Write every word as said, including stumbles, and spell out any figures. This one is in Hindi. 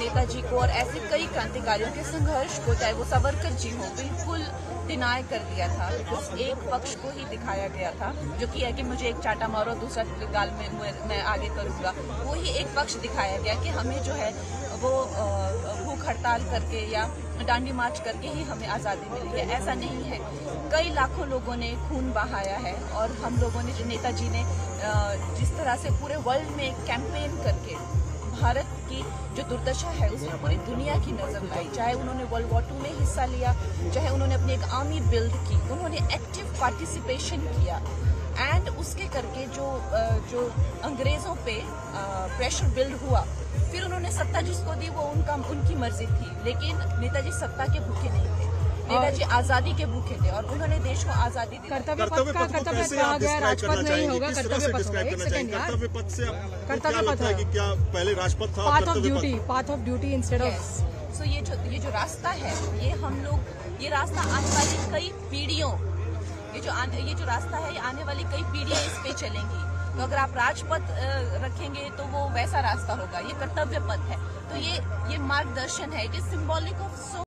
नेताजी को और ऐसे कई क्रांतिकारियों के संघर्ष को, चाहे वो सावरकर जी हो, बिल्कुल डिनाई कर दिया था। बिकॉज एक पक्ष को ही दिखाया गया था, जो कि है कि मुझे एक चाटा मारो दूसरा गाल में मैं आगे करूंगा, वो ही एक पक्ष दिखाया गया कि हमें जो है वो भूख हड़ताल करके या डांडी मार्च करके ही हमें आज़ादी मिली है। ऐसा नहीं है, कई लाखों लोगों ने खून बहाया है और हम लोगों ने, जो नेताजी ने जिस तरह से पूरे वर्ल्ड में कैंपेन करके भारत की जो दुर्दशा है उसमें पूरी दुनिया की नजर लाई, चाहे उन्होंने वर्ल्ड वॉर टू में हिस्सा लिया, चाहे उन्होंने अपनी एक आर्मी बिल्ड की, उन्होंने एक्टिव पार्टिसिपेशन किया एंड उसके करके जो जो अंग्रेजों पे प्रेशर बिल्ड हुआ, फिर उन्होंने सत्ता जिसको दी वो उनका उनकी मर्जी थी, लेकिन नेताजी सत्ता के भूखे नहीं थे, नेताजी आजादी के भूखे थे और उन्होंने देश को आजादी दी। कर्तव्य पथ का कर्तव्य पथ कहा गया, राजपथ नहीं होगा, कर्तव्य पथ होगा। एक सेकंड यार, कर्तव्य पथ से कर्तव्य पथ है कि क्या पहले राजपथ था, path of duty, path of duty instead of. So ये जो ये जो रास्ता है, ये हम लोग, ये रास्ता आने वाली कई पीढ़ियों, ये जो आने ये जो रास्ता है, ये आने वाली कई पीढ़ियां इस पे चलेंगी। तो अगर आप राजपथ रखेंगे तो वो वैसा रास्ता होगा, ये कर्तव्य पथ है। तो ये ये मार्गदर्शन है, it is symbolic of so